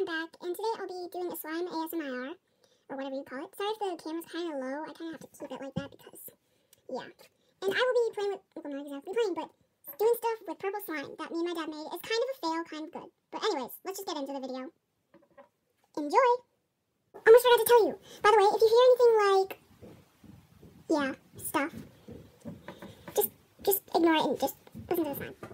I'm back, and today I'll be doing a slime ASMR, or whatever you call it. Sorry if the camera's kind of low, I kind of have to keep it like that because, yeah. And I will be playing with, well, not exactly playing, but doing stuff with purple slime that me and my dad made. It's kind of a fail, kind of good. But anyways, let's just get into the video. Enjoy! Almost forgot to tell you. By the way, if you hear anything like, yeah, stuff, just ignore it and just listen to the slime.